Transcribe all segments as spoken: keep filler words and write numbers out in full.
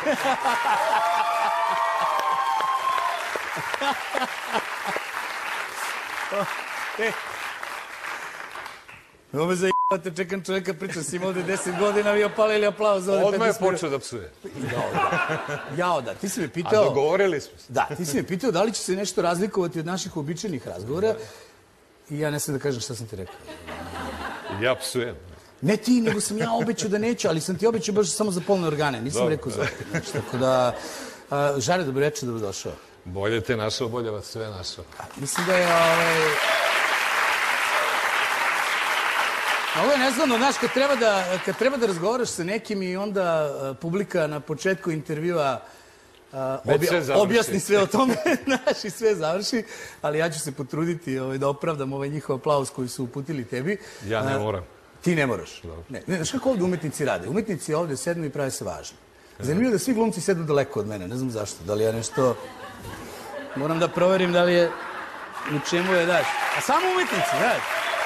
Ovo me zajebate, čekam čovjeka, pričam s njim ovde deset godina, vi opalili aplauz ovde. Odmah je počeo da psuje. Jao, da, ti si me pitao... A dogovorili smo se. Da, ti si me pitao da li će se nešto razlikovati od naših običajnih razgovora i ja ne sam da kažem šta sam ti rekao. Ja psujem. Ne ti, nego sam ja obećao da neću, ali sam ti obećao baš samo za polne organe. Nisam rekao za opet. Tako da, Žare, dobro reče, dobro došao. Bolje te našao, bolje vas sve našao. Mislim da je... Ovo je nezgodno, znaš, kad treba da razgovaraš sa nekim i onda publika na početku intervjua objasni sve o tome, znaš, i sve završi, ali ja ću se potruditi da opravdam ovaj njihov aplauz koji su uputili tebi. Ja ne moram. Ti ne moraš. Ne, znaš kako ovdje umetnici rade? Umetnici ovdje sednu i prave se važni. Zanimljivo da svi glumci sedu daleko od mene, ne znam zašto. Da li ja nešto... Moram da proverim da li je... U čemu je, daš. A samo umetnici, daš.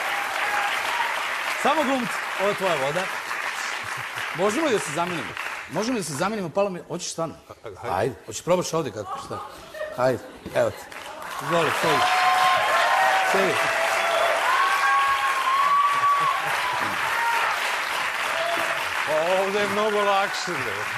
Samo glumci. Ovo je tvoja voda. Možemo li da se zamenimo? Možemo li da se zamenimo? Palo mi... Hoćeš stvarno? Ajde. Hoćeš probaš ovdje kako šta? Ajde. Evo ti. Izvoli, sedi. Sedi. Ovdje je mnogo lakše.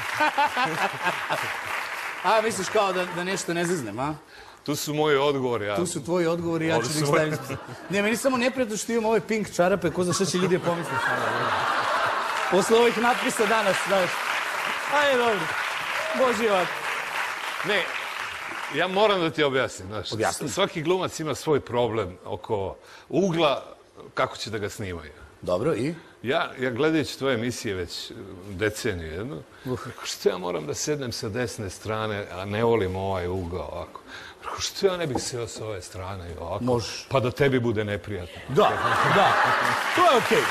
A, misliš kao da nešto ne zaznem, a? Tu su moji odgovori. Tu su tvoji odgovori, ja ću da ih stavim. Ne, meni samo neprijatno što imam ove pink čarape, ko zna šta će ljudi pomisliti. Posle ovih natpisa danas, znaš. Ajde, dobro. Boži ovako. Ne, ja moram da ti objasnim, znaš. Objasnim. Svaki glumac ima svoj problem oko ugla, kako će da ga snimaju. Dobro, i? Ja, ja gledajući tvoje emisije već deceniju jednu, što ja moram da sednem sa desne strane, a ne volim ovaj ugao ovako. Što ja ne bih seo sa ove strane i ovako? Možeš. Pa da tebi bude neprijatno. Da, da. To je okej.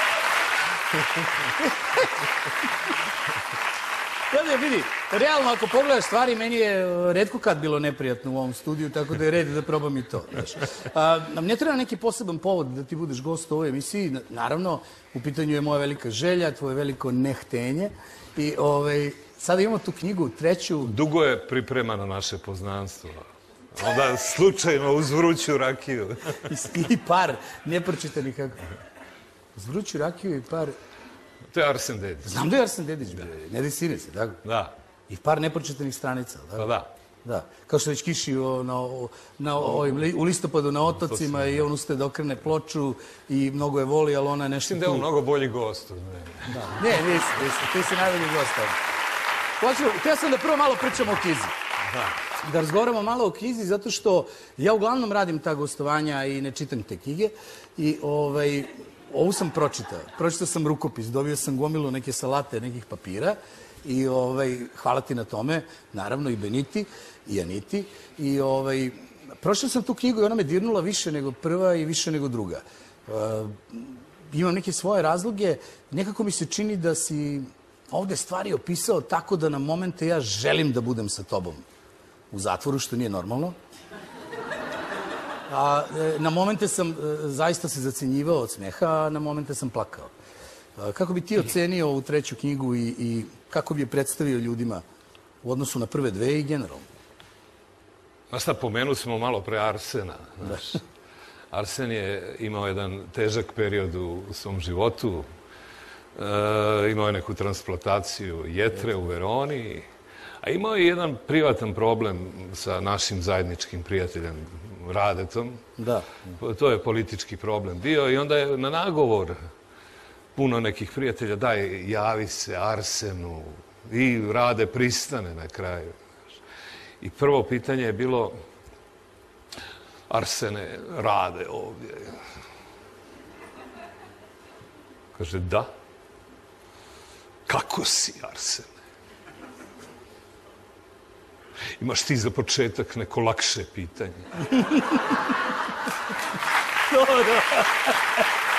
Gledaj, vidi, realno ako pogledaš stvari, meni je retko kad bilo neprijatno u ovom studiju, tako da je red da probam i to. Nam ne treba neki poseban povod da ti budeš gost u ovoj emisiji. Naravno, u pitanju je moja velika želja, tvoje veliko nehtenje. I sada imamo tu knjigu, treću... Dugo je pripremano naše poznanstvo. Onda slučajno uz vruću rakiju. I par nepročitanih kako... Uz vruću rakiju i par... To je Arsen Dedić. Znam da je Arsen Dedić bio. Nedi Sinice, tako? Da. I par nepročitanih stranica, tako? Pa da. Da. Kao što već kiši u listopadu na otocima i on ustaje da okrene ploču i mnogo je voli, ali ona je nešto tu... Mislim da je on mnogo bolji gost od mene. Ne, nisi, nisi. Ti si najbolji gost. Htio sam da prvo malo pričamo o knjizi. Da razgovaramo malo o knjizi, zato što ja uglavnom radim ta gostovanja i ne čitam te knjige. I ovu sam pročitao. Pročitao sam rukopis, dobio sam gomilu neke salate, nekih papira i hvala ti na tome, naravno i Beniti i Aniti. I pročitao sam tu knjigu i ona me dirnula više nego prva i više nego druga. Imam neke svoje razloge. Nekako mi se čini da si ovde stvari opisao tako da na momente ja želim da budem sa tobom u zatvoru, što nije normalno. Na momente sam zaista se zacenjivao od smeha, a na momente sam plakao. Kako bi ti ocenio ovu treću knjigu i kako bi je predstavio ljudima u odnosu na prve dve i generalno? Znaš šta, pomenu smo malo pre Arsena. Arsen je imao jedan težak period u svom životu. Imao je neku transplantaciju jetre u Veroni. A imao je jedan privatan problem sa našim zajedničkim prijateljem Radetom. Da. To je politički problem bio i onda je na nagovor puno nekih prijatelja daj, javi se Arsenu i Rade pristane na kraju. I prvo pitanje je bilo Arsene, Rade ovdje. Kaže, da. Kako si, Arsene? Imaš ti za početak neko lakše pitanje? Dobro.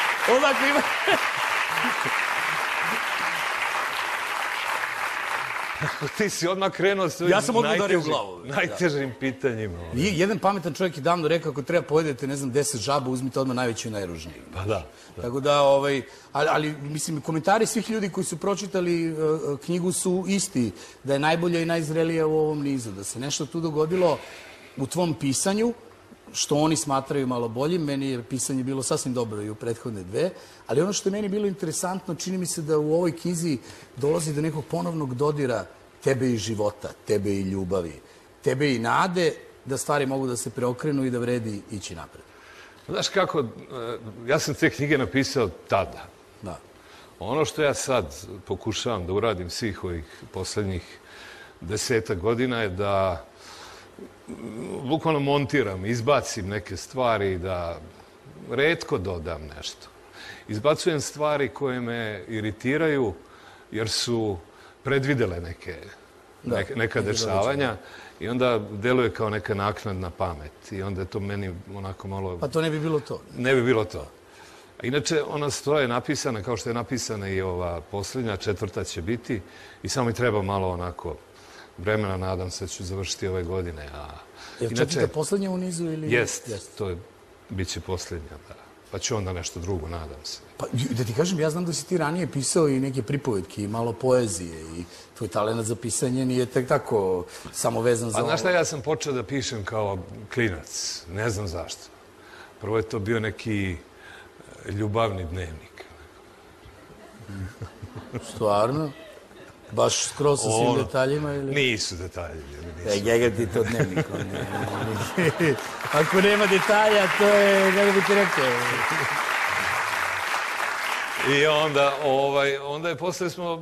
Ovako ima... Ti si odmah krenuo s Ja sam odmah udario u glavu. najtežim pitanjima. Jedan pametan čovjek je davno rekao, ako treba pojedete, ne znam, deset žaba, uzmite odmah najveću i najružniju. Pa da. Tako da, ali, mislim, komentari svih ljudi koji su pročitali knjigu su isti, da je najbolja i najzrelija u ovom nizu, da se nešto tu dogodilo u tvom pisanju, što oni smatraju malo boljim. Meni je pisanje bilo sasvim dobro i u prethodne dve, ali ono što je meni bilo interesantno, čini mi se da u ovoj knjizi dolazi do nekog ponovnog dodira tebe i života, tebe i ljubavi, tebe i nade da stvari mogu da se preokrenu i da vredi ići napred. Znaš kako, ja sam te knjige napisao tada. Da. Ono što ja sad pokušavam da uradim svih ovih poslednjih deseta godina je da bukvalno montiram, izbacim neke stvari, da retko dodam nešto. Izbacujem stvari koje me iritiraju jer su predvidele neke, neka dešavanja i onda deluje kao neka naknadna pamet i onda je to meni onako malo... Pa to ne bi bilo to. Ne bi bilo to. Inače, ona stoja je napisana kao što je napisana i ova posljednja, četvrta će biti i samo mi treba malo onako vremena, nadam se da ću završiti ove godine. Je li četvrta posljednja u nizu ili... Jest, to je, bit će posljednja, da. Pa ću onda nešto drugo, nadam se. Pa da ti kažem, ja znam da si ti ranije pisao i neke pripovetke i malo poezije i tvoj talent za pisanje nije tek tako samo vezan za ovo. Pa znaš šta, ja sam počeo da pišem kao klinac, ne znam zašto. Prvo je to bio neki ljubavni dnevnik. Stvarno? Baš skroz sa svim detaljima ili... Nisu detalji. E, njega ti to dnevnik. Ako nema detalja, to je, kako bi ti rekao. I onda, onda je posle smo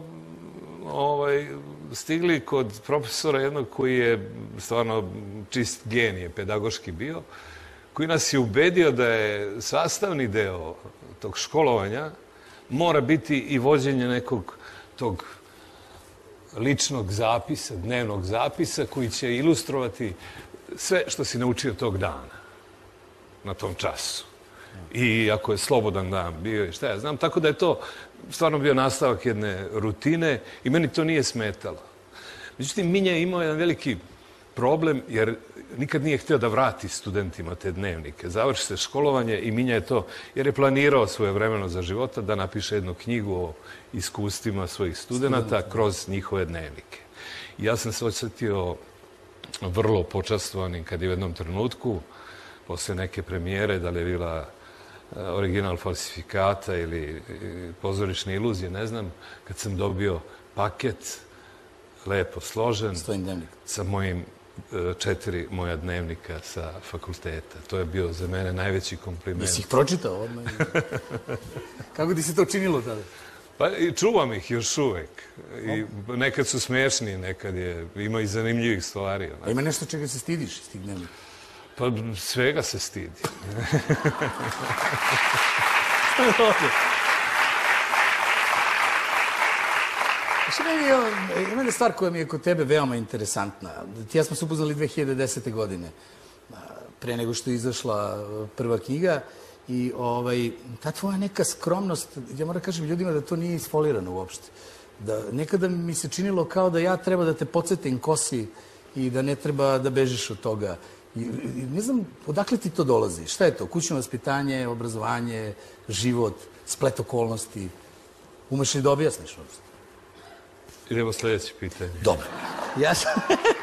stigli kod profesora jednog koji je stvarno čist genije, pedagoški bio, koji nas je ubedio da je sastavni deo tog školovanja mora biti i vođenje nekog tog ličnog zapisa, dnevnog zapisa koji će ilustrovati sve što si naučio tog dana, na tom času. I ako je slobodan dan bio i šta ja znam, tako da je to stvarno bio nastavak jedne rutine i meni to nije smetalo. Međutim, Minja je imao jedan veliki problem jer nikad nije htio da vrati studentima te dnevnike. Završi se školovanje i Minja je to, jer je planirao svoje vremeno za života da napiše jednu knjigu o iskustvima svojih studenta kroz njihove dnevnike. I ja sam se osjetio vrlo počastvovanim kad je u jednom trenutku, posle neke premijere, da li je bila original falsifikata ili pozorišne iluzije, ne znam, kad sam dobio paket, lepo složen, sa mojim četiri moja dnevnika sa fakulteta. To je bio za mene najveći kompliment. Jesi ih pročitao odmah? Kako ti se to činilo tada? Pa i čuvam ih još uvek. Nekad su smiješni, nekad je, ima i zanimljivih stvari. A ima nešto čega se stidiš iz tih dnevnika? Pa svega se stidi. Ima jedna stvar koja mi je kod tebe veoma interesantna. Ti ja smo se upoznali dve hiljade desete. godine, pre nego što je izašla prva knjiga. I ta tvoja neka skromnost, ja moram kažem ljudima da to nije isfolirano uopšte. Nekada mi se činilo kao da ja treba da te podsjetim ko si i da ne treba da bežiš od toga. Ne znam, odakle ti to dolazi? Šta je to? Kućno vaspitanje, obrazovanje, život, splet okolnosti? Umeš li da objasniš uopšte? Idemo sljedeće pitanje. Dobro. Ja sam...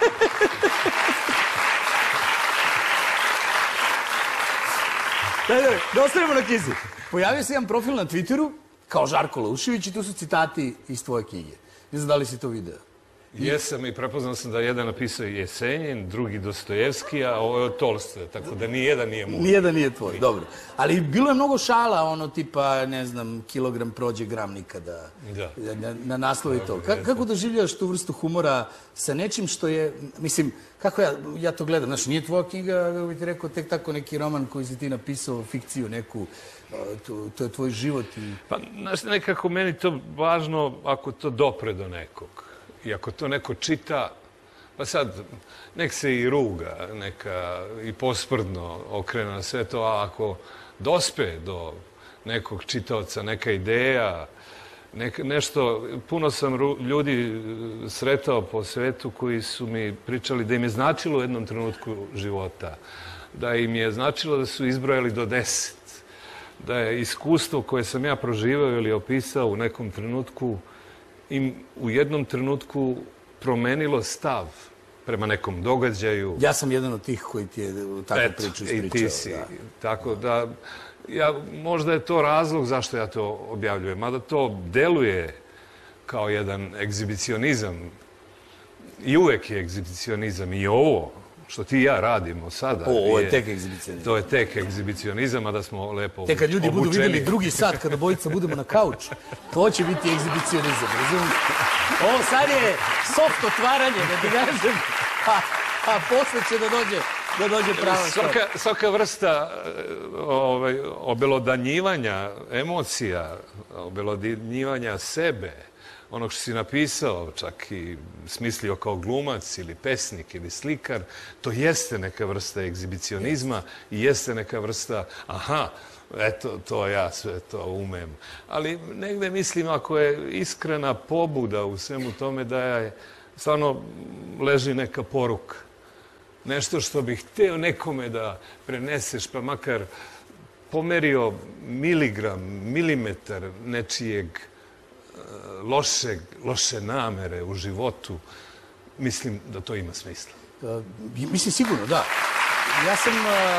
Da ostanemo na knjizi. Pojavio se jedan profil na Twitteru kao Žarko Laušević i tu su citati iz tvoje knjige. Ne znam da li si to video. Jesam i prepoznao sam da jedan napisao Jesenjin, drugi Dostojevski, a ovo je od Tolstoja, tako da nijedan nije moj. Nijedan nije tvoj, dobro. Ali bilo je mnogo šala, ono tipa, ne znam, kilogram prođe gram nikada, na naslovi to. Kako doživljavaš tu vrstu humora sa nečim što je, mislim, kako ja to gledam, znaš, nije tvoja knjiga, kako bi ti rekao, tek tako neki roman koji si ti napisao, fikciju neku, to je tvoj život. Pa, znaš, nekako meni to važno ako to dopre do nekog. I ako to neko čita, pa sad, nek se i ruga, neka i posprdno okrene na sve to, a ako dospe do nekog čitaoca, neka ideja, nešto, puno sam ljudi sretao po svetu koji su mi pričali da im je značilo u jednom trenutku života, da im je značilo da su izbrojali do deset, da je iskustvo koje sam ja proživao ili opisao u nekom trenutku im u jednom trenutku promenilo stav prema nekom događaju. Ja sam jedan od tih koji ti je takvu priču ispričao. I ti si. Tako da, ja, možda je to razlog zašto ja to objavljujem. Mada to deluje kao jedan egzibicionizam. I uvek je egzibicionizam. I ovo što ti i ja radimo sada. Ovo je tek egzibicionizam. To je tek egzibicionizam, a da smo lepo obučeni. Tek kad ljudi budu vidjeli drugi sat, kada bojica budemo na kauču, to će biti egzibicionizam, razumiješ? Ovo sad je soft otvaranje, da ti kažem, a posle će da dođe, da dođe prava svaka, svaka vrsta ovaj, obelodanjivanja emocija, obelodanjivanja sebe, onog što si napisao, čak i smislio kao glumac ili pesnik ili slikar, to jeste neka vrsta egzibicionizma i jeste neka vrsta, aha, eto, to ja sve to umem. Ali negde mislim, ako je iskrena pobuda u svemu tome, da je stvarno leži neka poruka. Nešto što bih hteo nekome da preneseš, pa makar pomerio miligram, milimetar nečijeg lošeg, loše namere u životu, mislim da to ima smisla. Mislim, sigurno, da. Ja sam...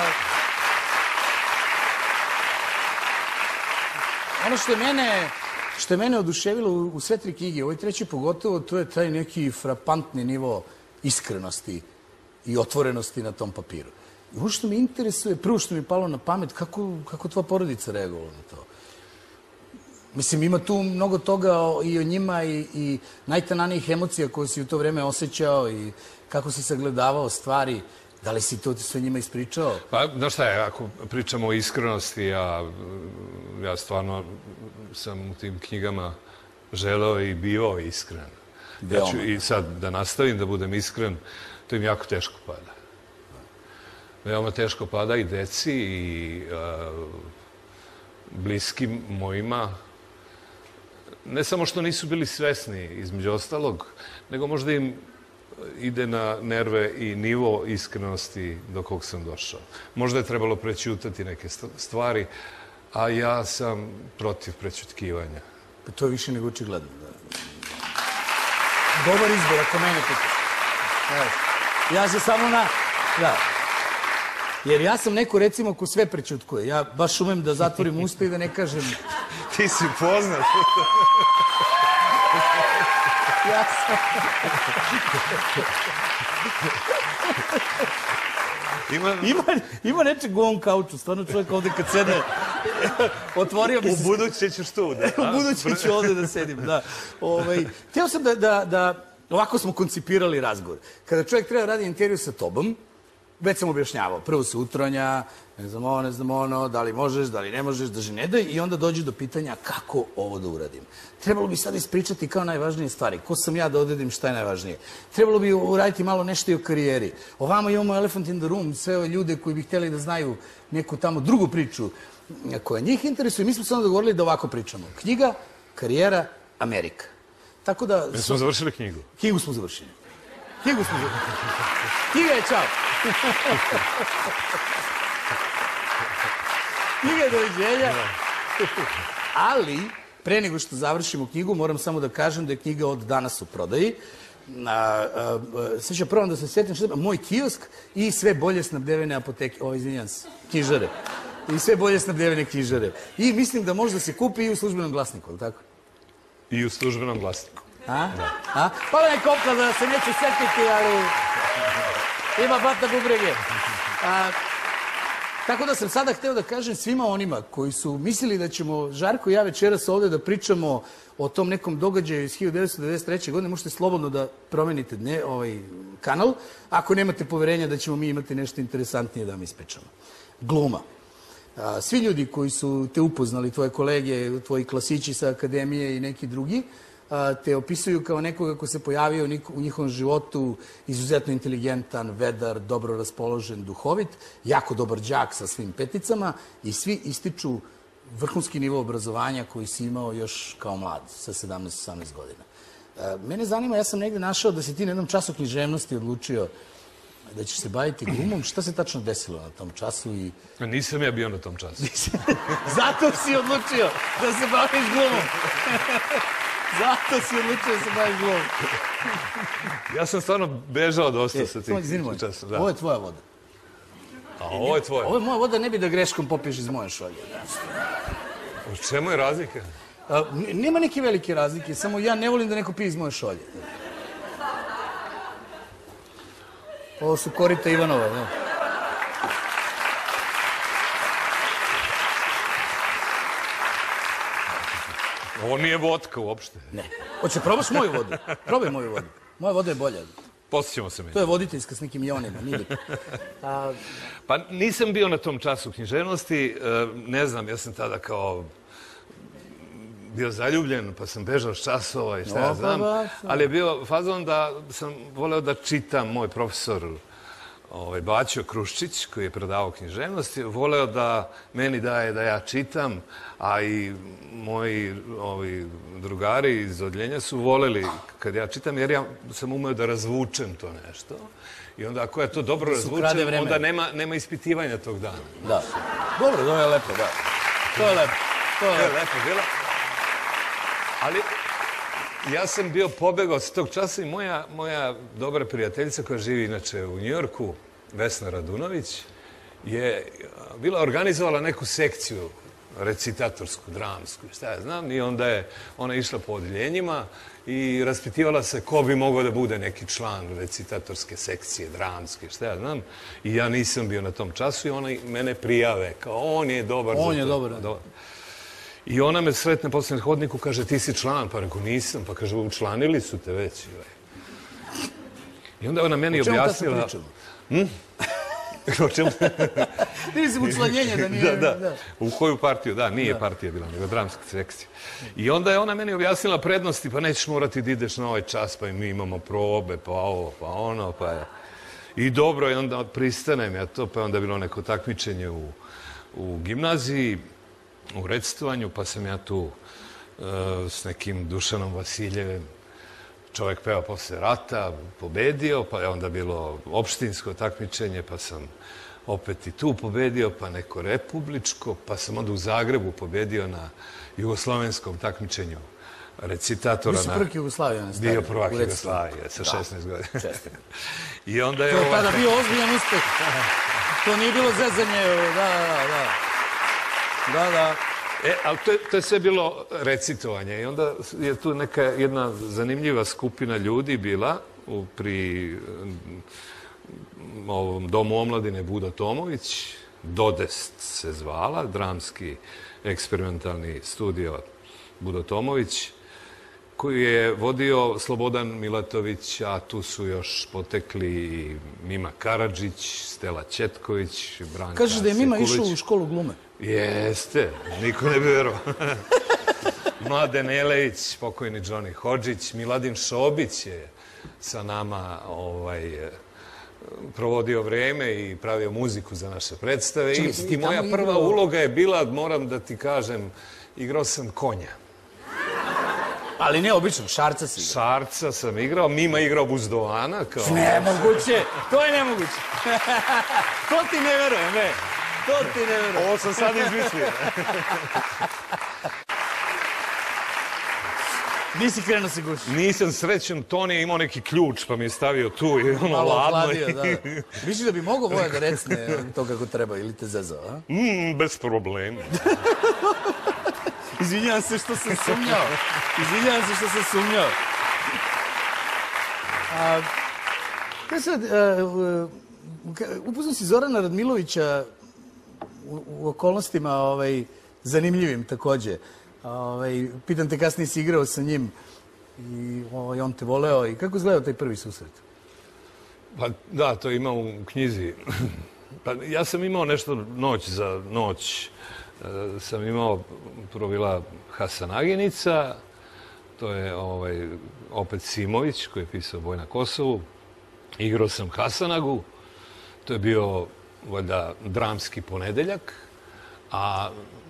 Ono što je mene, što je mene oduševilo u sve tri knjige, ovoj treći pogotovo, to je taj neki frapantni nivo iskrenosti i otvorenosti na tom papiru. I ono što me interesuje, prvo što mi je palo na pamet, kako, kako tvoja porodica reagovala na to? Mislim, ima tu mnogo toga i o njima i, i najtananijih emocija koje si u to vreme osjećao i kako si sagledavao stvari. Da li si to sve njima ispričao? Pa, znaš šta je, ako pričamo o iskrenosti, ja, ja stvarno sam u tim knjigama želeo i bio iskren. Ja ću i sad da nastavim da budem iskren, to im jako teško pada. Veoma teško pada i deci i uh, bliskim mojima. Ne samo što nisu bili svesni, između ostalog, nego možda im ide na nerve i nivo iskrenosti do kog sam došao. Možda je trebalo prećutati neke stvari, a ja sam protiv prećutkivanja. Pa to je više nego očigledno. Dobar izbor, ako mene pitaš. Ja se samo na... Da. Jer ja sam neko, recimo, ko sve prećutkuje. Ja baš umem da zatvorim usta i da ne kažem... Ti si poznat. Ja sam... Ima... Ima, ima nečeg u ovom kauču. Stvarno čovjek ovde kad sede... Otvorio bi se... U buduće ćeš tu, da? U buduće ću ovde da sedim, da. Ovaj, htio sam da, da, da... Ovako smo koncipirali razgovor. Kada čovjek treba radi intervju sa tobom, već sam objašnjavao. Prvo se utronja, ne znam ovo, ne znam ono, da li možeš, da li ne možeš, drži ne daj, i onda dođe do pitanja kako ovo da uradim. Trebalo bi sad ispričati kao najvažnije stvari. Ko sam ja da odredim šta je najvažnije. Trebalo bi uraditi malo nešto i o karijeri. Ovamo imamo Elephant in the Room, sve ove ljude koji bi htjeli da znaju neku tamo drugu priču koja njih interesuje. Mi smo se onda dogovorili da ovako pričamo. Knjiga, karijera, Amerika. Tako da... Mi smo završili knjigu. Knjigu smo završili. Knjigu smo završili. Knjiga je čao. Knjiga je doviđenja. Ali, pre nego što završimo knjigu, moram samo da kažem da je knjiga od danas u prodaji. Sve ću prvo da se sjetim što je moj kiosk i sve bolje snabdevene apoteke. O, izvinjam se, knjižare. I sve bolje snabdevene knjižare. I mislim da može da se kupi i u službenom glasniku, ali tako? I u službenom glasniku. A? A? Pa me kopla da se neću setiti, ali... Ima bata bubrege. A, tako da sam sada hteo da kažem svima onima koji su mislili da ćemo Žarko i ja večeras ovde da pričamo o tom nekom događaju iz hiljadu devetsto devedeset treće. godine, možete slobodno da promenite dne, ovaj kanal, ako nemate poverenja da ćemo mi imati nešto interesantnije da vam ispričamo. Gluma. A, svi ljudi koji su te upoznali, tvoje kolege, tvoji klasići sa akademije i neki drugi, te opisuju kao nekoga ko se pojavio u njihovom životu, izuzetno inteligentan, vedar, dobro raspoložen, duhovit, jako dobar đak sa svim peticama i svi ističu vrhunski nivo obrazovanja koji si imao još kao mlad, sa sedamnaest osamnaest godina. Mene zanima, ja sam negde našao da si ti na jednom času književnosti odlučio da ćeš se baviti glumom. Šta se tačno desilo na tom času? Nisam ja bio na tom času. Zato si odlučio da se baviš glumom. Zato si odlučio da se baviš glumom. Ja sam stvarno bežao dosta sa tih časa. Ovo je tvoja voda. A ovo je tvoja? Ovo je moja voda, ne bi da greškom popiješ iz moje šolje. U čemu je razlika? Nema neke velike razlike, samo ja ne volim da neko pije iz moje šolje. Ovo su korita Ivanova, ne? Ovo nije vodka uopšte. Ne. Hoće, probaš moju vodu? Probaj moju vodu. Moja voda je bolja. Posjećamo se mi. To je voditeljska s nekim ionima, nije li? Pa nisam bio na tom času književnosti, ne znam, ja sam tada kao bio zaljubljen, pa sam bežao s časova i šta ja znam, ali je bio fazon da sam voleo da čitam. Moj profesor Baćo Kruščić, koji je predavao književnosti, voleo da meni daje da ja čitam, a i moji drugari iz Odljenja su voleli kad ja čitam, jer ja sam umeo da razvučem to nešto. I onda ako ja to dobro razvučem, onda nema ispitivanja tog dana. Da. Dobro, to je lepo, da. To je lepo. To je lepo bilo. Ali ja sam bio pobegao s tog časa i moja dobra prijateljica koja živi inače u Njujorku, Vesna Radunović, je bila organizovala neku sekciju recitatorsku, dramsku, šta ja znam, i onda je ona išla po odeljenjima i raspitivala se ko bi mogao da bude neki član recitatorske sekcije, dramske, šta ja znam. I ja nisam bio na tom času i ona mene prijave kao on je dobar za to. On je dobar. I ona me sretne posle na hodniku, kaže, ti si član, pa rekao, nisam, pa kaže, učlanili su te već. I onda ona meni objasnila... O čemu tad se pričamo? O čemu? Nisam učlanjenje da nije... Da, da. U koju partiju? Da, nije partija bila, nego dramska sekcija. I onda je ona meni objasnila prednosti, pa nećeš morati da ideš na ovaj čas, pa i mi imamo probe, pa ovo, pa ono, pa je... I dobro, i onda pristanem ja to, pa je onda bilo neko takmičenje u gimnaziji, u recitovanju, pa sam ja tu s nekim Dušanom Vasiljevem, čovek peva posle rata, pobedio, pa je onda bilo opštinsko takmičenje, pa sam opet i tu pobedio, pa neko republičko, pa sam onda u Zagrebu pobedio na jugoslovenskom takmičenju recitatora. Vi su prvak Jugoslavije na stadionu. Bio prvak Jugoslavije, sa šesnaest godina. I onda je... To je tada bio ozbiljan uspeh. To nije bilo zezanje, da, da, da. Da, da. E, ali to je sve bilo recitovanje i onda je tu neka jedna zanimljiva skupina ljudi bila pri ovom Domu omladine Budo Tomović, Dodest se zvala, dramski eksperimentalni studio Budo Tomović, koji je vodio Slobodan Milatović, a tu su još potekli Mima Karadžić, Stela Ćetković, Branka Sekulić. Kažeš da je Mima išao u školu glume? Jeste, niko ne bi verovao. Mladen Elejić, pokojni Džoni Hodžić, Miladin Šobić je sa nama provodio vreme i pravio muziku za naše predstave. I moja prva uloga je bila, moram da ti kažem, igrao sam konja. Ali ne obično, šarca si igrao. Šarca sam igrao, Mima igrao buzdovana. Nemoguće, to je nemoguće. To ti ne verujem, ne. To ti ne verujem. Ovo sam sad izmislio. Nisi krenuo se guši. Nisam srećen, Toni je imao neki ključ pa mi je stavio tu i ono ladno. Malo ohladio, da. Misliš da bi mogao Voja da recne to kako treba ili te zezao, a? Bez problema. Izvinjavam se što sam sumnjao. Izvinjavam se što sam sumnjao. Kaj sad, upoznao si Zorana Radmilovića u okolnostima zanimljivim takođe. Pitam te kasnije si igrao sa njim i on te voleo. I kako izgledao taj prvi susret? Pa da, to ima u knjizi. Ja sam imao nešto noć za noć. Sam imao, prvo bila Hasanaginica, to je opet Simović koji je pisao Boj na Kosovu. Igrao sam Hasanagu, to je bio valjda dramski ponedeljak, a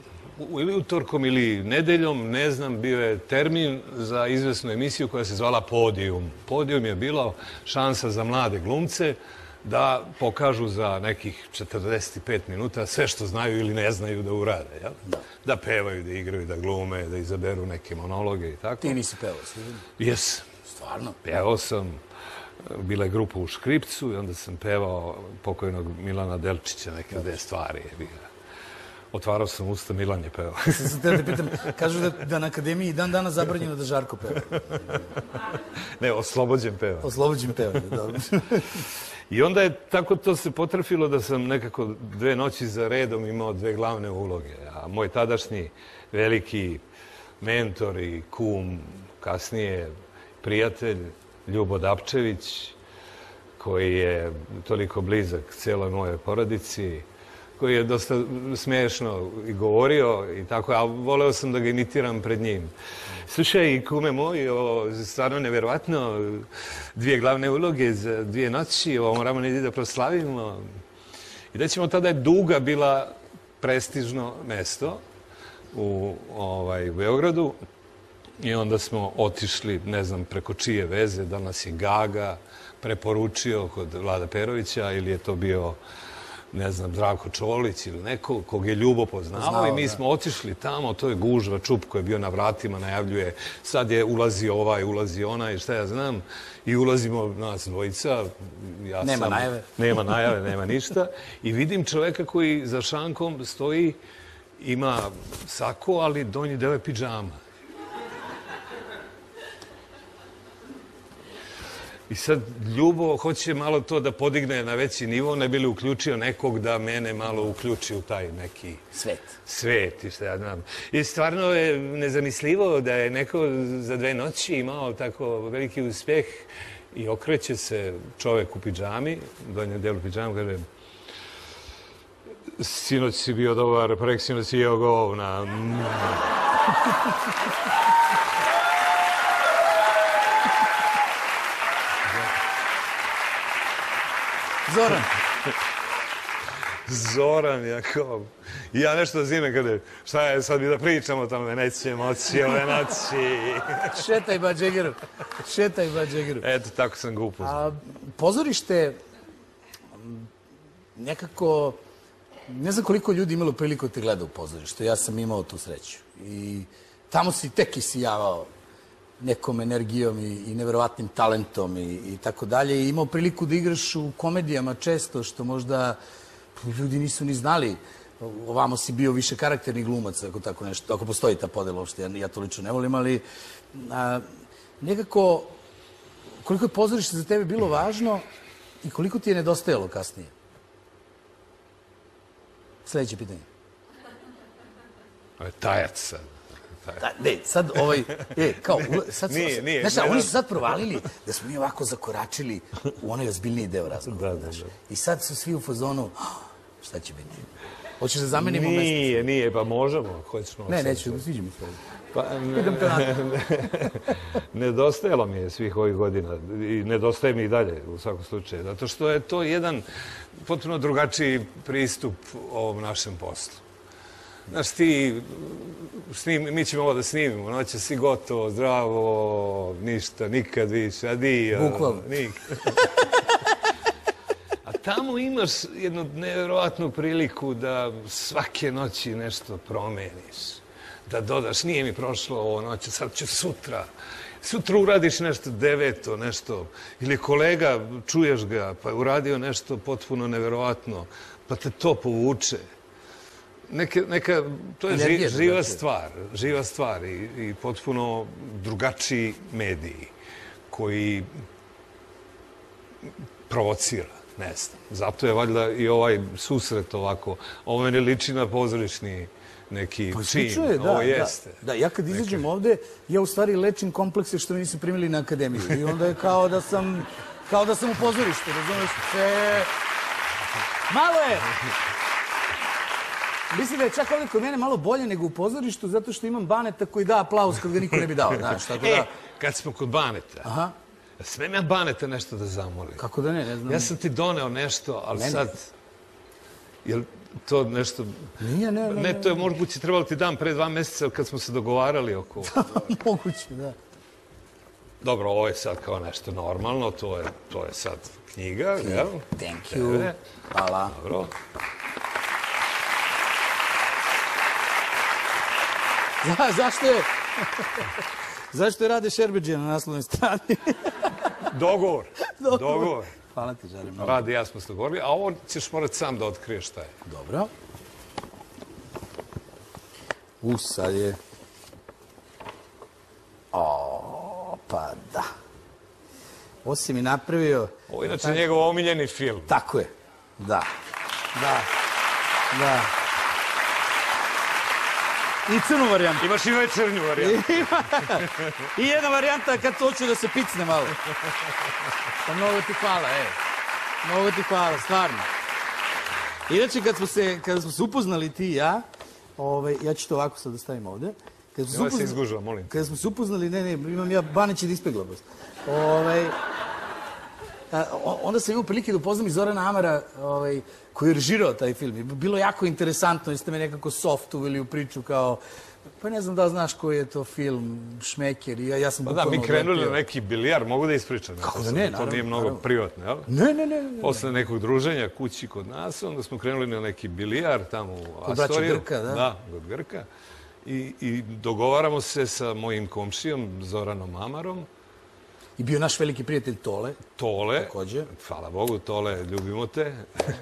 ili utorkom ili nedeljom, ne znam, bio je termin za izvesnu emisiju koja se zvala Podijum. Podijum je bila šansa za mlade glumce da pokažu za nekih četrdeset pet minuta sve što znaju ili ne znaju da urade. Jel? Da pevaju, da igraju, da glume, da izaberu neke monologe i tako. Ti nisi pevao, sigurno? Jes. Stvarno? Pevao sam. Bila je grupa u Škripcu i onda sam pevao pokojnog Milana Delčića, neke dve stvari je bila. Otvarao sam usta, Milan je pevao. Sam te da pitam, kažu da, da na akademiji dan dana zabranjeno da Žarko peva. Ne, oslobođen peva. Oslobođen peva, dobro. I onda je tako to se potrafilo da sam nekako dve noći za redom imao dve glavne uloge. A moj tadašnji veliki mentor i kum, kasnije prijatelj, Ljubo Dapčević, koji je toliko blizak cijeloj mojoj porodici, koji je dosta smiješno i govorio i tako, a voleo sam da ga imitiram pred njim. Slušaj, kume moj, ovo, stvarno nevjerovatno, dvije glavne uloge za dvije noći, ovo moramo negdje da proslavimo. I da ćemo, tada je Duga bila prestižno mesto u ovaj, Beogradu i onda smo otišli, ne znam preko čije veze, da nas je Gaga preporučio kod Vlada Perovića ili je to bio, ne znam, Zdravko Čolić ili neko kog je Ljubo poznao i mi smo otišli tamo, to je gužva, čup koji je bio na vratima, najavljuje, sad je ulazi ovaj, ulazi onaj, šta ja znam, i ulazimo nas dvojica. Ja nema sam, najave. Nema najave, nema ništa. I vidim čoveka koji za šankom stoji, ima sako, ali donji deo je pidžama. I sad Ljubo hoće malo to da podigne na veći nivo, ne bi li uključio nekog da mene malo uključi u taj neki svet. Svet i šta ja znam. I stvarno je nezamislivo da je neko za dve noći imao tako veliki uspjeh i okreće se čovek u pidžami, donjem delu pidžama, kaže sinoć si bio dobar, prek sinoć si jeo govna. Zoran. Zoran, jako. I ja nešto zime kada, šta je, sad bi da pričamo o tome, neće moći ove noći. Šetaj ba džegeru. Šetaj ba džegeru. Eto, tako sam ga upoznao. A pozorište nekako, ne znam koliko ljudi imalo priliku da te gleda u pozorištu. Ja sam imao tu sreću. I tamo si tek isijavao nekom energijom i, i neverovatnim talentom i, i tako dalje. I imao priliku da igraš u komedijama često, što možda ljudi nisu ni znali. Ovamo si bio više karakterni glumac, ako tako nešto, ako postoji ta podela uopšte, ja, ja to lično ne volim, ali a, nekako, koliko je pozorište za tebe bilo važno i koliko ti je nedostajalo kasnije? Sljedeće pitanje. Ovo je tajac sad. Da, ne, sad ovaj, e, kao, sad su, nije, nije, znaš, ne, oni su sad provalili da smo mi ovako zakoračili u onaj ozbiljniji deo razgovora, da, da, znaš. da. I sad su svi u fazonu, šta će biti? Hoćeš da zamenimo mesto? Nije, nije, pa možemo. Hoćemo ne, sad, neću, sviđa mi se. Pa, ne, nedostajalo mi je svih ovih godina i nedostaje mi i dalje u svakom slučaju, zato što je to jedan potpuno drugačiji pristup ovom našem poslu. Znaš, ti, snim, mi ćemo ovo da snimimo, noće si gotovo, zdravo, ništa, nikad više, adio. Bukvalno. A tamo imaš jednu nevjerovatnu priliku da svake noći nešto promeniš, da dodaš, nije mi prošlo ovo noće, sad ću sutra. Sutra uradiš nešto deveto, nešto, ili kolega, čuješ ga, pa je uradio nešto potpuno nevjerovatno, pa te to povuče. Neka, neka, to je ži, živa stvar, živa stvar i, i potpuno drugačiji mediji koji provocira, ne znam. Zato je valjda i ovaj susret ovako, ovo meni liči na pozorišni neki pa, čin, je, da, ovo jeste. Da, da, ja kad izađem Neka... ovde, ja u stvari lečim komplekse što me nisu primili na akademiju i onda je kao da sam, kao da sam u pozorištu, razumiješ? Sve... Malo je! Mislim da je čak ovdje kod mene malo bolje nego u pozorištu, zato što imam Baneta koji da aplauz kad ga niko ne bi dao, znaš, tako da... E, kad smo kod Baneta, aha, smem ja Baneta nešto da zamolim? Kako da ne, ne znam. Ja sam ti doneo nešto, ali mene? sad... Jel to nešto... Nije, ne, ne. Ne, to je moguće trebalo ti dan pre dva meseca kad smo se dogovarali oko... Moguće, da. Dobro, ovo je sad kao nešto normalno, to je, to je sad knjiga, jel? Thank you. Hvala. Dobro. Zašto je... Zašto je Rade Šerbedžija na naslovnoj strani? Dogovor. Dogovor. Hvala ti, želim. Rade i ja smo se dogovorili, a ovo ćeš morati sam da otkriješ šta je. Dobro. U, sad je... O, pa da. Ovo si mi napravio... Ovo je inače njegov omiljeni film. Tako je. Da. Da. Da. I crnu varijantu. Imaš i večernju varijantu. I jedna varijanta kad hoću da se picne malo. Pa mnogo ti hvala, ej. Mnogo ti hvala, stvarno. Inače, kad smo se, kada smo se upoznali ti i ja, ovaj, ja ću to ovako sad da stavim ovde. Nema se izgužava, molim. Kada smo se upoznali, ne, ne, imam ja Banić i da ispegla. Ovaj, a, onda sam imao prilike da upoznam i Zorana Amara, ovaj, koji je režirao taj film. Bilo jako interesantno, jeste me nekako soft uveli u priču kao... Pa ne znam da li znaš koji je to film, Šmeker, i ja, ja sam Pa bukvalno... da, mi krenuli na neki bilijar, mogu da ispričam? Kako da ne, naravno. To nije mnogo privatno, jel? Ne, ne, ne. Posle nekog druženja kući kod nas, onda smo krenuli na neki bilijar tamo u Astoriju. Kod braća Grka, da? Da, kod Grka. I, i dogovaramo se sa mojim komšijom, Zoranom Amarom. I bio naš veliki prijatelj Tole. Tole. Takođe. Hvala Bogu, Tole, ljubimo te.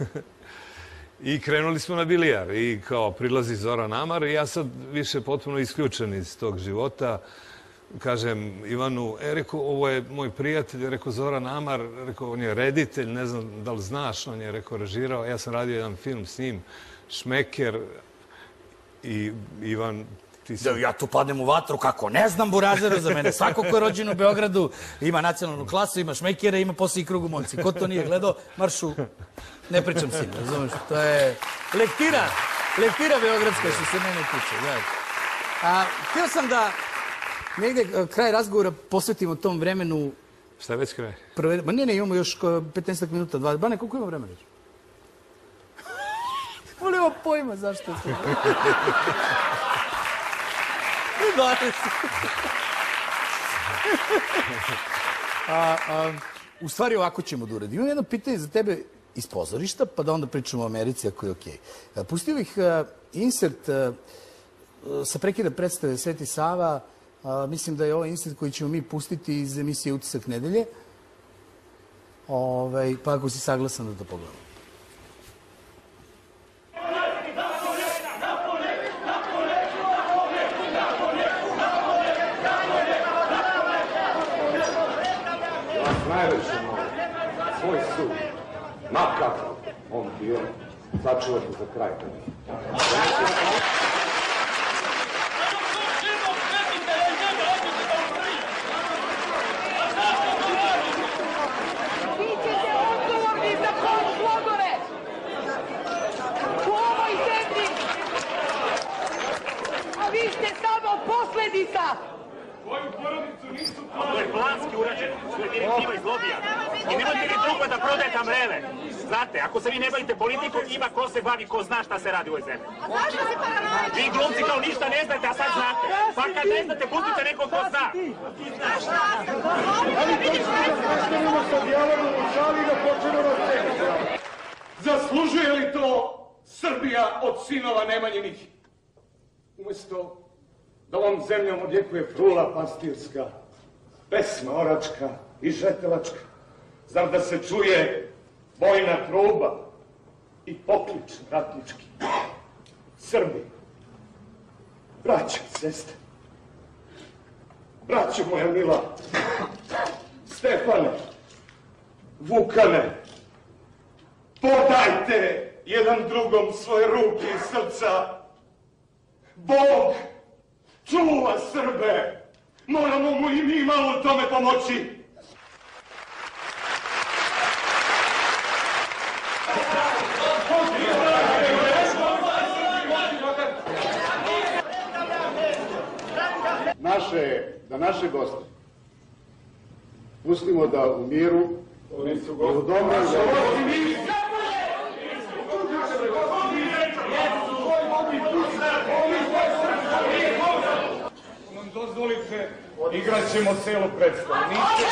I krenuli smo na bilijar. I kao prilazi Zoran Amar i ja sad više potpuno isključen iz tog života. Kažem Ivanu, e, rekao, ovo je moj prijatelj, rekao Zoran Amar, rekao, on je reditelj, ne znam da li znaš, on je, rekao, režirao. Ja sam radio jedan film s njim, Šmeker, i Ivan... Da, ja tu padnem u vatru, kako ne znam burazera za mene. Svako ko je rođen u Beogradu ima nacionalnu klasu, ima Šmekera, ima posle i Krugu momci. Ko to nije gledao, maršu, ne pričam s njim, razumeš? To je lektira, lektira beogradska što se mene tiče. A, htio sam da negde kraj razgovora posvetimo tom vremenu... Šta je već kraj? Prve, ma ne, ne, imamo još petnaest minuta, dvadeset. Bane, koliko ima vremena? Volimo pojma zašto je to. a, a, u stvari ovako ćemo da uradimo. Imam jedno pitanje za tebe iz pozorišta, pa da onda pričamo o Americi ako je okej. Okay. Pustio bih uh, insert uh, sa prekida predstave Sveti Sava. Uh, mislim da je ovo insert koji ćemo mi pustiti iz emisije Utisak nedelje. Ovaj, pa ako si saglasan da to pogledamo. Najveće molim, svoj sud, makakav on bio, sačuvati za kraj. Vi ćete odgovorni za konc logore u ovoj zemlji, a vi ste samo posledica. Svoju porodicu nisu To je planski urađeno, to je direktiva iz lobija. I nemojte mi drugo da prodajete amrele. Znate, ako se vi ne bavite politikom, ima ko se bavi, ko zna šta se radi u ovoj zemlji. Vi glumci kao ništa ne znate, a sad znate. Pa kad ne znate, pustite nekog ko zna. Ali to ćemo da prestanemo sa dijalogom u šali da počnemo da čekamo. Zaslužuje li to Srbija od sinova Nemanjinih? Umesto da ovom zemljom odjekuje frula pastirska, pesma oračka i žetelačka, zar da se čuje bojna truba i poklič ratnički? Srbi, braćo i sestre, braćo moja mila, Stefane, Vukane, podajte jedan drugom svoje ruke i srca. Bog čuva Srbe, moramo mu i mi malo u tome pomoći. Naše, da naše goste pustimo da u miru i u dobrom... Nam dozvolite, igrat ćemo celu predstavu. Niste...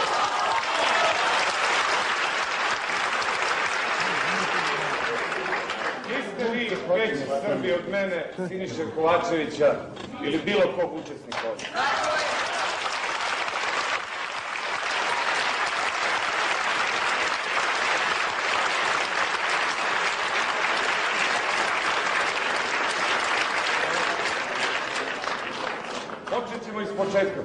Niste vi veći Srbi od mene, Siniše Kovačevića ili bilo kog učesnika ovdje. Počet ćemo iz početka.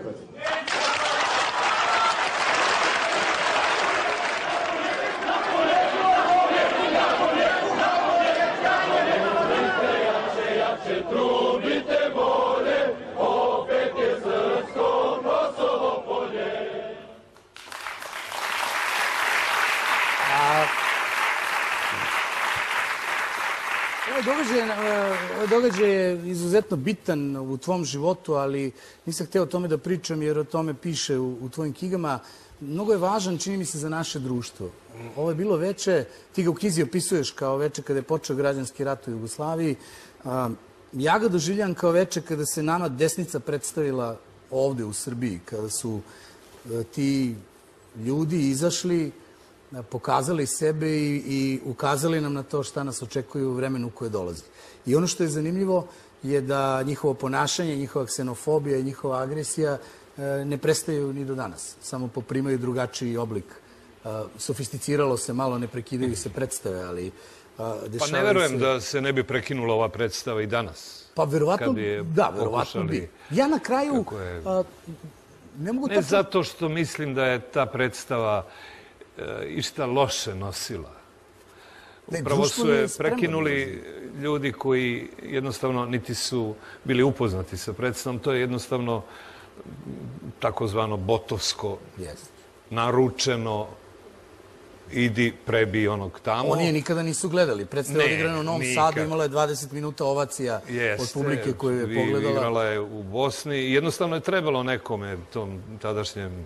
Ovaj događaj je izuzetno bitan u tvom životu, ali nisam hteo o tome da pričam jer o tome piše u tvojim knjigama. Mnogo je važan, čini mi se, za naše društvo. Ovo je bilo veče, ti ga u knjizi opisuješ kao veče kada je počeo građanski rat u Jugoslaviji. Ja ga doživljam kao veče kada se nama desnica predstavila ovde u Srbiji, kada su ti ljudi izašli, pokazali sebe i ukazali nam na to šta nas očekuje u vremenu koje dolazi. I ono što je zanimljivo je da njihovo ponašanje, njihova ksenofobija i njihova agresija ne prestaju ni do danas. Samo poprimaju drugačiji oblik. Sofisticiralo se malo, ne prekidaju se predstave, ali dešavaju se... Pa ne verujem da se ne bi prekinula ova predstava i danas. Pa verovatno, da, verovatno bi. Ja na kraju ne mogu... Ne zato što mislim da je ta predstava išta loše nosila. Upravo su je prekinuli ljudi koji jednostavno niti su bili upoznati sa predstavom. To je jednostavno takozvano botovsko, naručeno, idi prebi onog tamo. Oni je nikada nisu gledali. Predstava je odigrana u Novom Sadu, imala je dvadeset minuta ovacija od publike koju je pogledala. Igrala je u Bosni i jednostavno je trebalo nekome, tom tadašnjem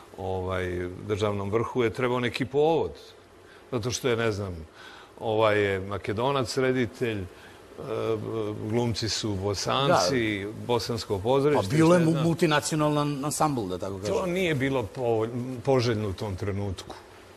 državnom vrhu, je trebao neki povod. Zato što je, ne znam, ovaj je Makedonac reditelj, glumci su Bosanci, bosansko pozorište. Pa bilo je multinacionalan ansambl, da tako kažem. To nije bilo poželjno u tom trenutku.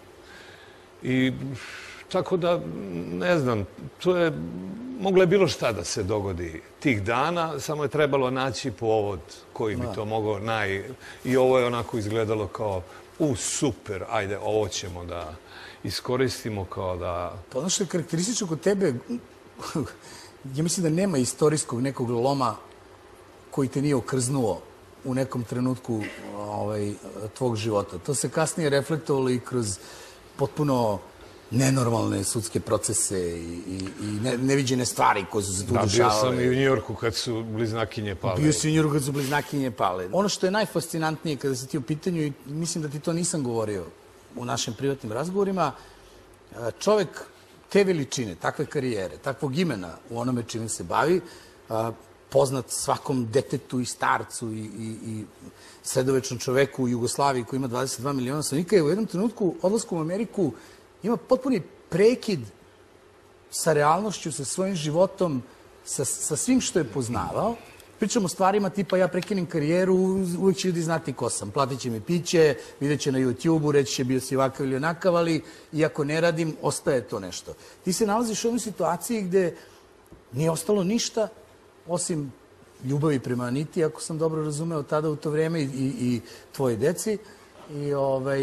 I tako da, ne znam, to je, moglo je bilo šta da se dogodi tih dana, samo je trebalo naći povod koji bi to mogao naj... I ovo je onako izgledalo kao, u, super, ajde, ovo ćemo da iskoristimo kao da... Pa ono što je karakteristično kod tebe, ja mislim da nema istorijskog nekog loma koji te nije okrznuo u nekom trenutku tvog života. To se kasnije reflektovalo i kroz potpuno nenormalne sudske procese i neviđene stvari koje su se tu dešavale. Da, bio sam i u Njujorku kad su bliznakinje pale. Bio si u Njujorku kad su bliznakinje pale. Ono što je najfascinantnije kada si ti u pitanju, i mislim da ti to nisam govorio u našim privatnim razgovorima, čovek te veličine, takve karijere, takvog imena u onome čime se bavi, poznat svakom detetu i starcu i sredovečnom čoveku u Jugoslaviji koji ima dvadeset dva miliona stanovnika, je u jednom trenutku odlaskom u Ameriku ima potpuni prekid sa realnošću, sa svojim životom, sa svim što je poznavao. Pričamo o stvarima tipa ja prekinem karijeru, uvek će ljudi znati ko sam. Platit će mi piće, vidjet će na YouTube-u, reći će bio si ovakav ili onakav, ali iako ne radim, ostaje to nešto. Ti se nalaziš u jednoj situaciji gde nije ostalo ništa osim ljubavi prema Aniti, ako sam dobro razumeo tada u to vreme, i tvoje deci. I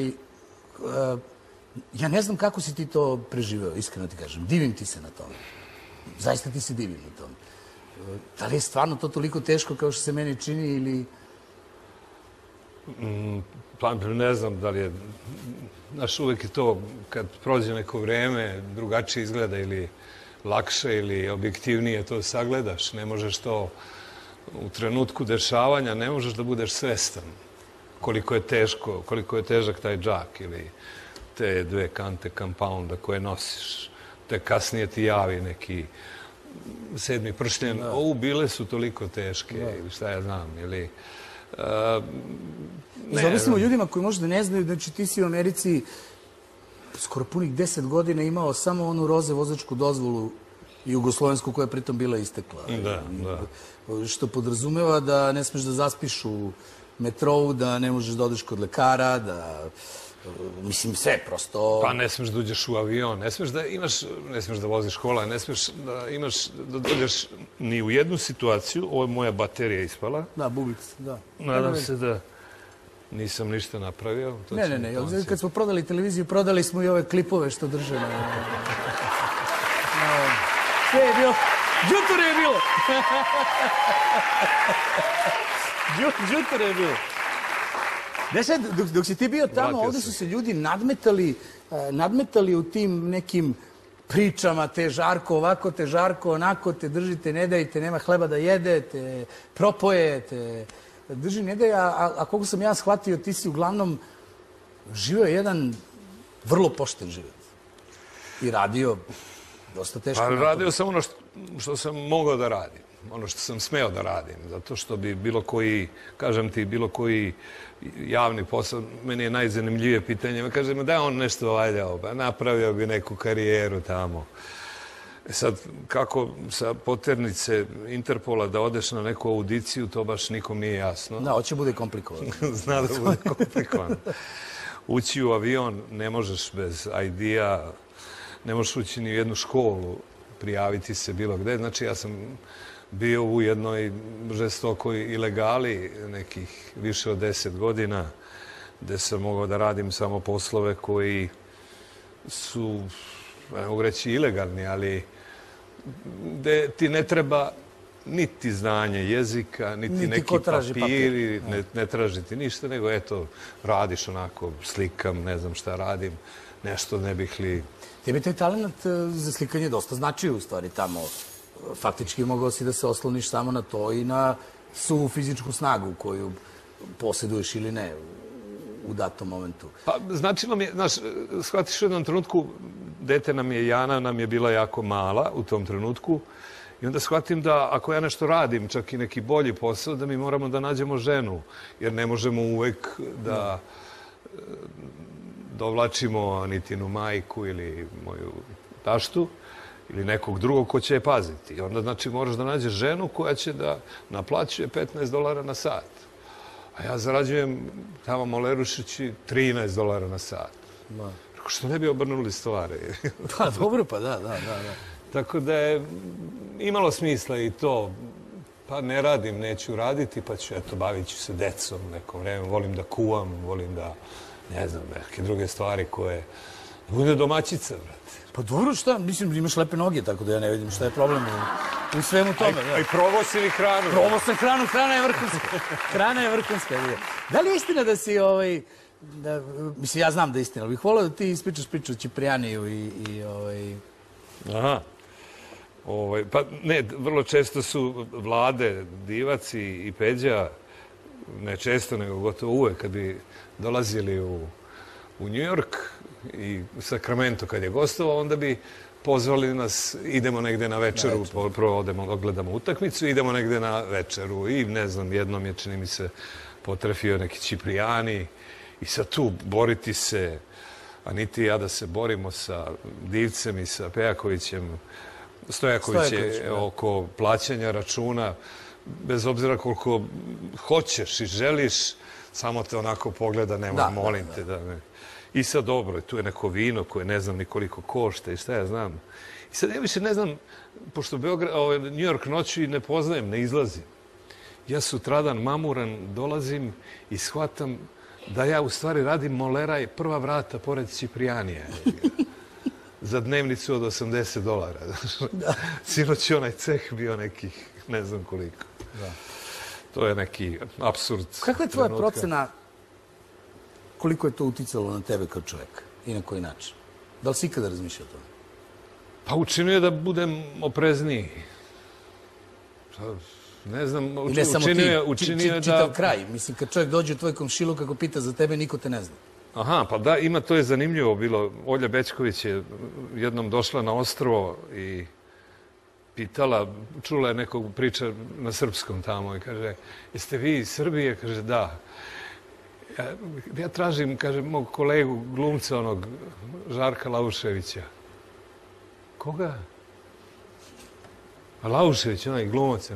ja ne znam kako si ti to preživeo, iskreno ti kažem. Divim ti se na tome. Zaista ti se divim na tome. Da li je stvarno to toliko teško kao što se meni čini ili... Pa ne znam da li je... Znaš, uvek je to, kad prođe neko vreme, drugačije izgleda ili lakše ili objektivnije to sagledaš. Ne možeš to u trenutku dešavanja, ne možeš da budeš svestan koliko je teško, koliko je težak taj džak ili te dve kante compounda koje nosiš. Te kasnije ti javi neki sedmi pršljen, o, bile su toliko teške, ili šta ja znam, ili... Zavisimo ljudima koji možda ne znaju, znači ti si u Americi skoro punih deset godina imao samo onu roze vozačku dozvolu jugoslovensku koja je pritom bila istekla. Da, da. Što podrazumeva da ne smeš da zaspiš u metrou, da ne možeš da odeš kod lekara, da... Mislim, sve prosto... Pa ne smeš da uđeš u avion, ne smeš da imaš, ne smeš da voziš kola, ne smeš da imaš, da dođeš ni u jednu situaciju. Ovo je moja baterija ispala. Da, bubica, da. Nadam se da nisam ništa napravio. Ne, ne, ne. Kad smo prodali televiziju, prodali smo i ove klipove što drže na... Sve je bilo... Đuture je bilo! Đuture je bilo. Ne sad, dok, dok si ti bio tamo, ovdje su se ljudi nadmetali, nadmetali u tim nekim pričama, te Žarko ovako, te Žarko onako, te držite, ne dajte, nema hleba da jedete, propojete, drži, ne daj, a, a koliko sam ja shvatio, ti si uglavnom živio jedan vrlo pošten život. I radio dosta teško. Pa radio sam ono što, što sam mogao da radim, ono što sam smeo da radim, zato što bi bilo koji, kažem ti, bilo koji javni posao, meni je najzanimljivije pitanje, kažem, da je on nešto valjao, pa napravio bi neku karijeru tamo. Sad, kako sa poternice Interpola da odeš na neku audiciju, to baš nikom nije jasno. Da, hoće bude komplikovano. Zna da bude komplikovano. Ući u avion ne možeš bez I D-a, ne možeš ući ni u jednu školu, prijaviti se bilo gde. Znači, ja sam bio u jednoj žestokoj ilegali nekih više od deset godina, gde sam mogao da radim samo poslove koji su, ne mogu reći ilegalni, ali gde ti ne treba niti znanje jezika, niti, niti neki papiri, ne, ne traži ti ništa, nego eto, radiš onako, slikam, ne znam šta radim, nešto ne bih li... Tebi taj talent za slikanje dosta značio u stvari tamo. Faktički mogao si da se osloniš samo na to i na suvu fizičku snagu koju posjeduješ ili ne u datom momentu. Pa značilo mi je, znaš, shvatiš u jednom trenutku, dete nam je, Jana nam je bila jako mala u tom trenutku i onda shvatim da ako ja nešto radim, čak i neki bolji posao, da mi moramo da nađemo ženu, jer ne možemo uvek da dovlačimo Anitinu majku ili moju taštu ili nekog drugog ko će je paziti. I onda, znači, moraš da nađeš ženu koja će da naplaćuje petnaest dolara na sat. A ja zarađujem tamo molerušići trinaest dolara na sat. Rekao, što ne bi obrnuli stvari? Pa, dobro, pa da, da, da. Tako da je imalo smisla i to. Pa ne radim, neću raditi, pa ću, eto, bavit ću se decom neko vreme. Volim da kuvam, volim da, ne znam, neke druge stvari koje... Bude domaćica, brate. Pa dobro, šta? Mislim, imaš lepe noge, tako da ja ne vidim šta je problem u, u svemu tome. A i probao si li hranu? Probao sam hranu, hrana je vrhunska. Hrana je vrhunska. Da li je istina da si, ovaj, da, mislim, ja znam da je istina, ali bih volao da ti ispričaš priču o Ćiprijaniju i, i ovaj... Aha. Ovaj, pa ne, vrlo često su Vlade, Divac i, i Peđa, ne često, nego gotovo uvek, kad bi dolazili u, u New York, i Sacramento kad je gostovao, onda bi pozvali nas, idemo negde na večeru, prvo odemo, ogledamo utakmicu, idemo negde na večeru i ne znam, jednom je, čini mi se, potrefio neki Ćiprijani i sad tu boriti se, a niti ja da se borimo sa Divcem i sa Pejakovićem, Stojaković je oko plaćanja računa, bez obzira koliko hoćeš i želiš, samo te onako pogleda, nemoj, molim te da ne... I sad dobro, tu je neko vino koje ne znam ni koliko košta i šta ja znam. I sad ja više ne znam, pošto Beograd, ovaj, New York noću i ne poznajem, ne izlazim. Ja sutradan mamuran dolazim i shvatam da ja u stvari radim moleraj prva vrata pored Ćiprijanija. Za dnevnicu od osamdeset dolara. Sinoć je onaj ceh bio nekih, ne znam koliko. Da. To je neki apsurd. Kakva je tvoja procena koliko je to uticalo na tebe kao čovjeka i na koji način? Da li si ikada razmišljao o tome? Pa učinio je da budem oprezniji. Ne znam, učinio, I ne samo učinio, ti, učinio či, da... čitav kraj. Mislim, kad čovjek dođe u tvoj komšilu kako pita za tebe, niko te ne zna. Aha, pa da, ima, to je zanimljivo bilo. Olja Bećković je jednom došla na ostrvo i pitala, čula je nekog priča na srpskom tamo i kaže, jeste vi iz Srbije? Kaže, da. Ja, ja tražim, kaže, mog kolegu glumca, onog Žarka Lauševića. Koga? Laušević, onaj glumac.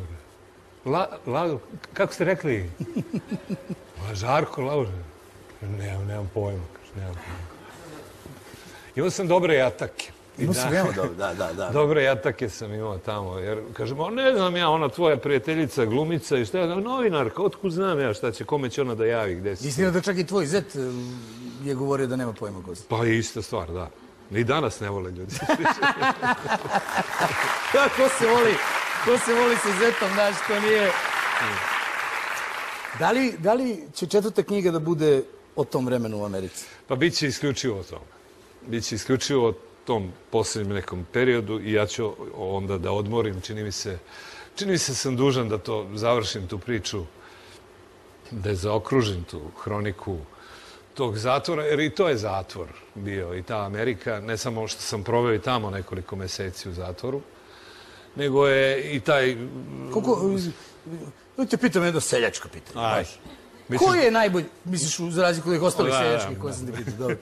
Kako ste rekli? Žarko Laušević. Nemam, nemam pojma. Nemam pojma. Imao sam dobre jatake. Imao sam veoma dobro, da, da, da. Dobre jatake sam imao tamo, jer kažem, ne znam ja, ona tvoja prijateljica, glumica i šta je, novinarka, otkud znam ja šta će, kome će ona da javi, gde si. Istina da čak i tvoj zet je govorio da nema pojma ko si. Pa ista stvar, da. I danas ne vole ljudi. Ko se voli, ko se voli sa zetom, znaš, to nije... Da li će četvrta knjiga da bude o tom vremenu u Americi? Pa bit će isključivo o tome. Biće isključivo o tom posljednjem nekom periodu i ja ću onda da odmorim, čini mi se, čini mi se sam dužan da to završim, tu priču, da je zaokružim tu hroniku tog zatvora, jer i to je zatvor bio, i ta Amerika, ne samo što sam proveo i tamo nekoliko meseci u zatvoru, nego je i taj... Koliko... Da te pitam jedno seljačko pitanje. Aj. Ko je najbolji, misliš, za razliku od ostalih seljačkih koje sam te pitao, dobro.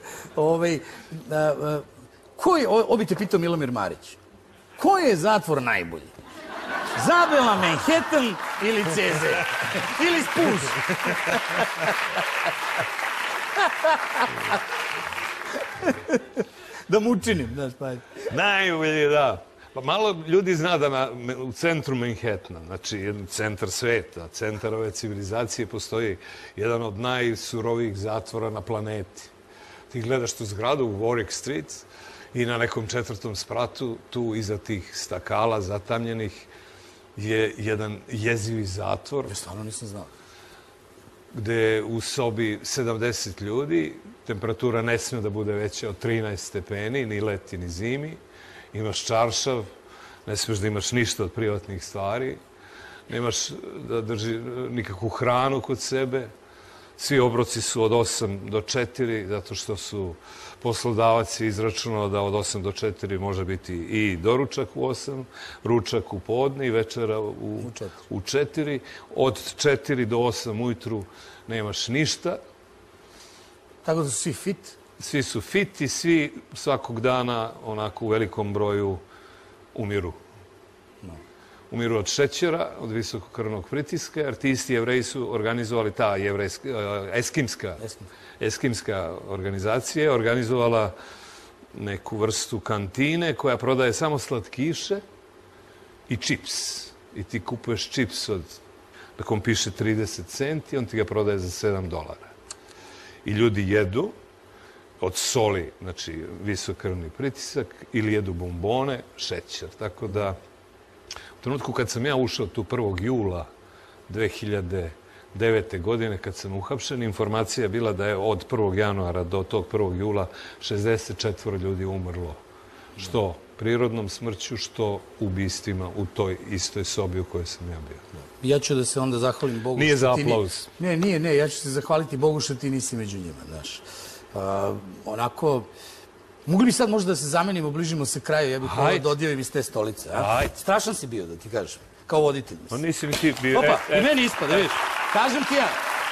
Ko je, ovo bi te pitao Milomir Marić, ko je zatvor najbolji? Zabela, Manhattan ili C Z? Ili Spus? Da mu učinim, znaš, pa. Najbolji, da. Pa malo ljudi zna da u centru Manhattana, znači jedan centar sveta, centar ove civilizacije, postoji jedan od najsurovijih zatvora na planeti. Ti gledaš tu zgradu u Warwick Street i na nekom četvrtom spratu, tu iza tih stakala zatamljenih, je jedan jezivi zatvor. Ja stvarno nisam znao. Gde je u sobi sedamdeset ljudi, temperatura ne smije da bude veća od trinaest stepeni, ni leti, ni zimi. Imaš čaršav, ne smiješ da imaš ništa od privatnih stvari, nemaš da drži nikakvu hranu kod sebe. Svi obroci su od osam do četiri, zato što su poslodavac izračunao da od osam do četiri može biti i doručak u osam, ručak u podne i večera u četiri. Od četiri do osam ujutru nemaš ništa. Tako da su svi fit? Svi su fit i svi svakog dana onako u velikom broju umiru. Umiru od šećera, od visokog krvnog pritiska. Artisti Jevreji su organizovali, ta eskimska, eskimska organizacija je organizovala neku vrstu kantine koja prodaje samo slatkiše i čips. I ti kupuješ čips od, na kom piše trideset centi, on ti ga prodaje za sedam dolara. I ljudi jedu od soli, znači visok krvni pritisak, ili jedu bombone, šećer. Tako da, u trenutku kad sam ja ušao tu prvog jula dve hiljade devete. godine, kad sam uhapšen, informacija je bila da je od prvog januara do tog prvog jula šezdeset četvoro ljudi umrlo. Što prirodnom smrću, što ubistvima u toj istoj sobi u kojoj sam ja bio. Ja ću da se onda zahvalim Bogu... Nije za aplauz. Ne, nije, ne, ja ću se zahvaliti Bogu što ti nisi među njima, znaš. Onako, mogli bi sad možda da se zamenimo, bližimo se kraju, ja bih ovo da odjavim iz te stolice. Strašan si bio, da ti kažem, kao voditelj. Pa nisi mi ti bio... Opa, i meni ispada, vidiš. Kažem ti ja.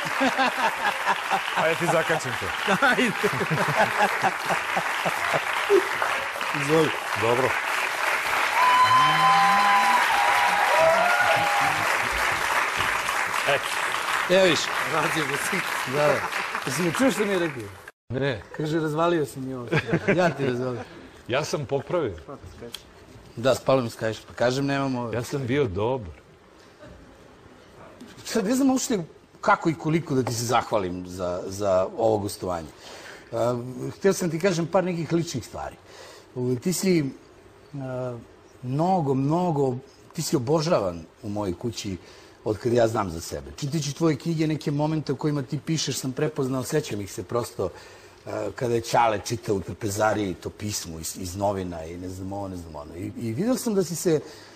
Ajde ti zakačim to. Ajde. Izvoli. Dobro. Evo viš. Razio ga si. Da, da. Jesi mi čuo što mi je rekao? Ne. Kaže, razvalio sam i ovo. Ja ti razvalio. Ja sam popravio. Da, spalo mi skaješ. Pa kažem, nemam ovo. Ja sam bio dobar. Sad, ne znam uopšte kako i koliko da ti se zahvalim za ovo gostovanje. Htio sam ti kažem par nekih ličnih stvari. Ti si mnogo, mnogo, ti si obožavan u mojoj kući od kada ja znam za sebe. Čitajući tvoje knjige, neke momente u kojima ti pišeš sam prepoznao, sjećam ih se prosto kada je Ćale čitao u trpezariji to pismo iz novina i ne znam ovo, ne znam ono. I vidio sam da si se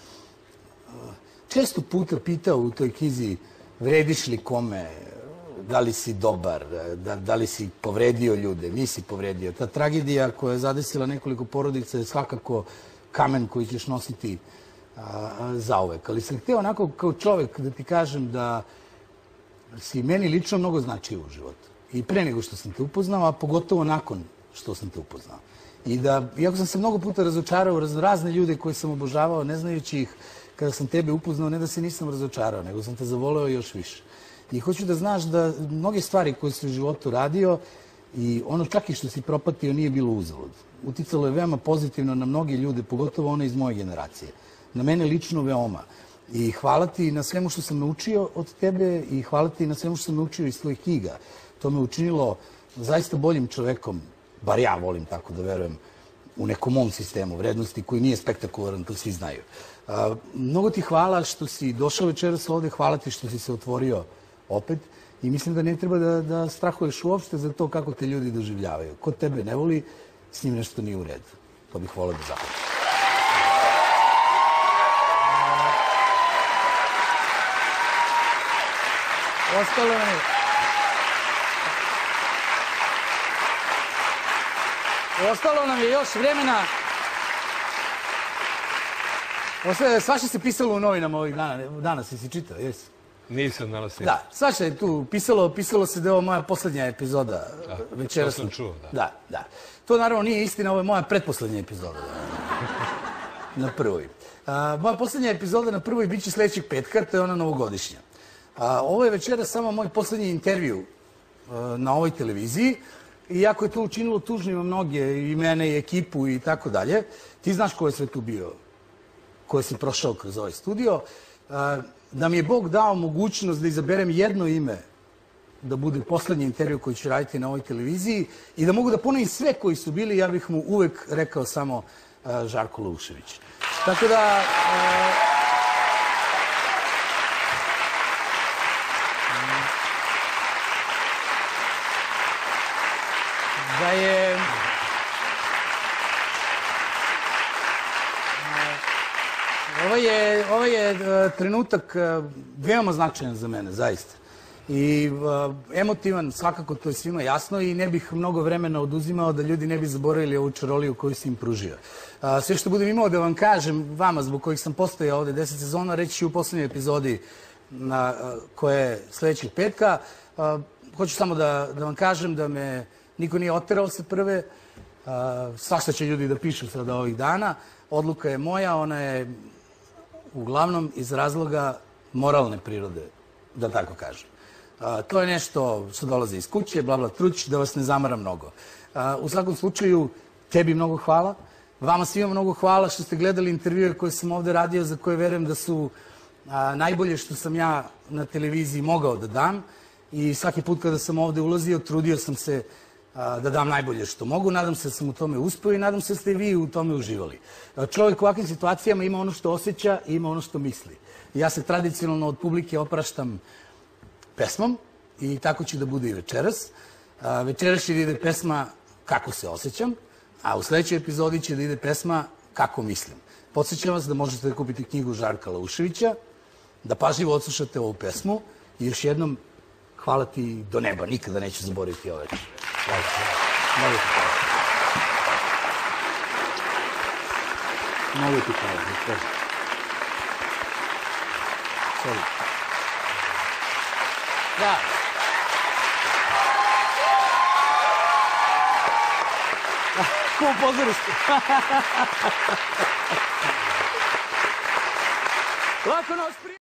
često puta pitao u toj knjizi vrediš li kome, da li si dobar, da li si povredio ljude, nisi povredio. Ta tragedija koja je zadesila nekoliko porodica je svakako kamen koji ćeš nositi zauvek. Ali sam htio onako kao čovek da ti kažem da si meni lično mnogo značio u životu. I pre nego što sam te upoznao, a pogotovo nakon što sam te upoznao. I da, iako sam se mnogo puta razočarao razne ljude koje sam obožavao, ne znajući ih, kada sam tebe upoznao, ne da se nisam razočarao, nego sam te zavoleo još više. I hoću da znaš da mnoge stvari koje si u životu radio i ono čak i što si propatio nije bilo uzalud. Uticalo je veoma pozitivno na mnogi ljude, pogotovo one iz moje generacije. Na mene lično veoma. I hvala ti na svemu što sam naučio od tebe i hvala ti na svemu što sam naučio iz tvojih knjiga. To me učinilo zaista boljim čovekom, bar ja volim tako da verujem, u nekom mom sistemu vrednosti koji nije spektakularan, to svi znaju. A, mnogo ti hvala što si došao večeras ovde, hvala ti što si se otvorio opet i mislim da ne treba da, da strahuješ uopšte za to kako te ljudi doživljavaju. Ko tebe ne voli, s njim nešto nije u redu. To bih volio da zahvalim. Ostalo nam je... Ostalo nam je još vremena... Svaša se pisalo u novinama ovih dana. Danas si si čitao, jesi? Nisam danas nisam. Da, svaša je tu pisalo, pisalo se da je ovo moja poslednja epizoda večeras. To sam čuo, da. Da, da. To naravno nije istina, ovo je moja pretposlednja epizoda. Na prvoj. Moja poslednja epizoda na prvoj bit će sledećeg petka, to je ona novogodišnja. Ovo je večera samo moj poslednji intervju na ovoj televiziji. Iako je to učinilo tužnima mnoge, i mene, i ekipu, i tako dalje. Ti znaš ko je sve tu bio, ko je si prošao kroz ovaj studio. Da mi je Bog dao mogućnost da izaberem jedno ime da bude poslednji intervju koji ću raditi na ovoj televiziji i da mogu da ponovim sve koji su bili, ja bih mu uvek rekao samo Žarko Laušević. Tako da... Da je... Ovo je, ovo je trenutak veoma značajan za mene, zaista. I emotivan, svakako to je svima jasno i ne bih mnogo vremena oduzimao da ljudi ne bi zaboravili ovu čaroliju koju si im pružio. Sve što budem imao da vam kažem, vama zbog kojih sam postojao ovde deset sezona, reći ću u poslednjoj epizodi koja je sledećeg petka. Hoću samo da, da vam kažem da me niko nije oterao sa prve. Svašta će ljudi da pišu sada ovih dana. Odluka je moja, ona je uglavnom iz razloga moralne prirode, da tako kažem. To je nešto što dolazi iz kuće, bla bla truć, da vas ne zamara mnogo. U svakom slučaju, tebi mnogo hvala. Vama svima mnogo hvala što ste gledali intervjue koje sam ovde radio, za koje verujem da su najbolje što sam ja na televiziji mogao da dam. I svaki put kada sam ovde ulazio, trudio sam se da dam najbolje što mogu. Nadam se da sam u tome uspeo i nadam se da ste i vi u tome uživali. Čovjek u ovakvim situacijama ima ono što osjeća i ima ono što misli. Ja se tradicionalno od publike opraštam pesmom i tako će da bude i večeras. Večeras će da ide pesma Kako se osjećam, a u sledećoj epizodi će da ide pesma Kako mislim. Podsjećam vas da možete da kupite knjigu Žarka Lauševića, da pažljivo odslušate ovu pesmu i još jednom hvala ti do neba, nikada neću zaboraviti ove reči. Hvala ti. Mnogo ti hvala. Mnogo ti hvala. Sorry. Da. Ko pozorište. Lako nas prije.